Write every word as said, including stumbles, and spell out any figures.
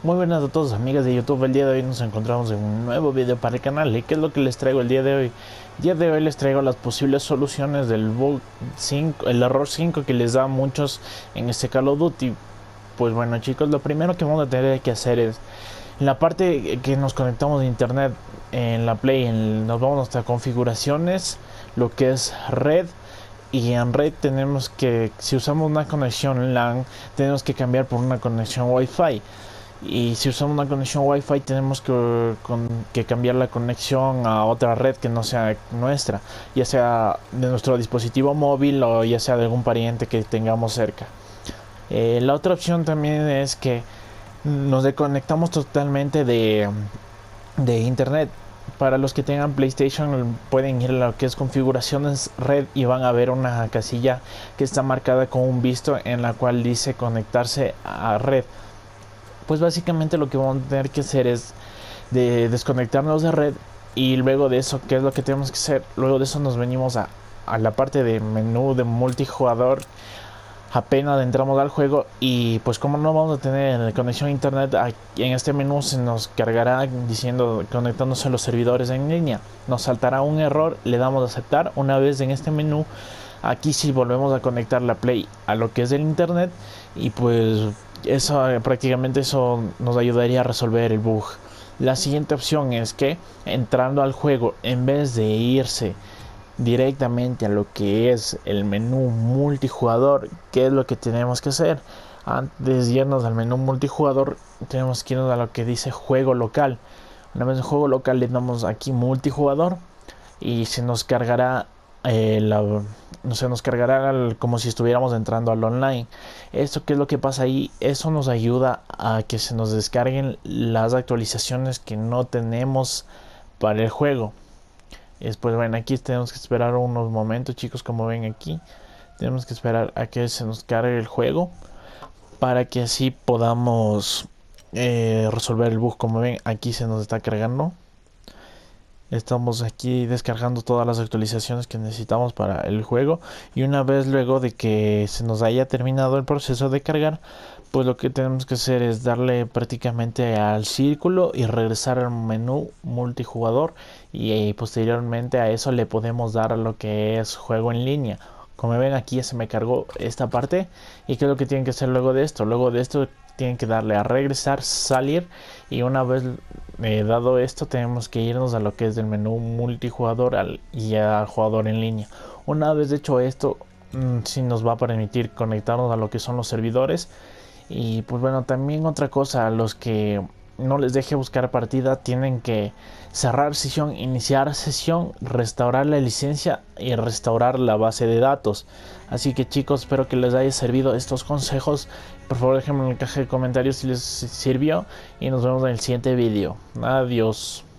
Muy buenas a todos amigas de YouTube. El día de hoy nos encontramos en un nuevo video para el canal. ¿Y qué es lo que les traigo el día de hoy? El día de hoy les traigo las posibles soluciones del bug cinco, el error cinco que les da a muchos en este Call of Duty. Pues bueno chicos, lo primero que vamos a tener que hacer es en la parte que nos conectamos de internet en la Play, en, nos vamos a nuestras configuraciones, lo que es red. Y en red tenemos que, si usamos una conexión LAN, tenemos que cambiar por una conexión Wi-Fi. Y si usamos una conexión Wi-Fi tenemos que, con, que cambiar la conexión a otra red que no sea nuestra, ya sea de nuestro dispositivo móvil o ya sea de algún pariente que tengamos cerca. Eh, la otra opción también es que nos desconectamos totalmente de, de internet. Para los que tengan PlayStation pueden ir a lo que es configuraciones red y van a ver una casilla que está marcada con un visto en la cual dice conectarse a red. Pues básicamente lo que vamos a tener que hacer es de desconectarnos de red, y luego de eso, ¿qué es lo que tenemos que hacer? Luego de eso nos venimos a, a la parte de menú de multijugador. Apenas entramos al juego y pues como no vamos a tener conexión a internet, en este menú se nos cargará diciendo conectándose a los servidores en línea. Nos saltará un error, le damos a aceptar. Una vez en este menú, aquí sí volvemos a conectar la Play a lo que es el internet, y pues eso prácticamente eso nos ayudaría a resolver el bug. La siguiente opción es que entrando al juego, en vez de irse directamente a lo que es el menú multijugador, ¿qué es lo que tenemos que hacer? Antes de irnos al menú multijugador tenemos que irnos a lo que dice juego local. Una vez en juego local le damos aquí multijugador y se nos cargará eh, la, no se nos cargará el, como si estuviéramos entrando al online. Esto, ¿qué es lo que pasa ahí? Eso nos ayuda a que se nos descarguen las actualizaciones que no tenemos para el juego. Después, bueno, aquí tenemos que esperar unos momentos, chicos. Como ven aquí, tenemos que esperar a que se nos cargue el juego para que así podamos eh, resolver el bug. Como ven, aquí se nos está cargando. Estamos aquí descargando todas las actualizaciones que necesitamos para el juego, y una vez luego de que se nos haya terminado el proceso de cargar, pues lo que tenemos que hacer es darle prácticamente al círculo y regresar al menú multijugador, y eh, posteriormente a eso le podemos dar a lo que es juego en línea. Como ven, aquí ya se me cargó esta parte. ¿Y qué es lo que tienen que hacer luego de esto? Luego de esto tienen que darle a regresar, salir, y una vez eh, dado esto tenemos que irnos a lo que es el menú multijugador al, y al jugador en línea. Una vez hecho esto, mmm, sí nos va a permitir conectarnos a lo que son los servidores. Y pues bueno, también otra cosa, a los que no les deje buscar partida tienen que cerrar sesión, iniciar sesión, restaurar la licencia y restaurar la base de datos. Así que chicos, espero que les haya servido estos consejos. Por favor déjenme en la caja de comentarios si les sirvió, y nos vemos en el siguiente vídeo. Adiós.